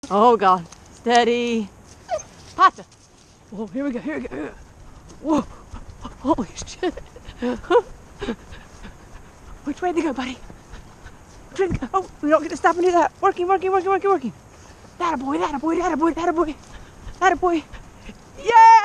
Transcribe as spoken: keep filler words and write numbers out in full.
Oh God, steady. Pata. Whoa, here we go, here we go. Here we go. Whoa, holy shit. Which way to go, buddy? Which way to go? Oh, we don't get to stop and do that. Working, working, working, working, working. That a boy, that a boy, that a boy, that a boy, that a boy. Yay!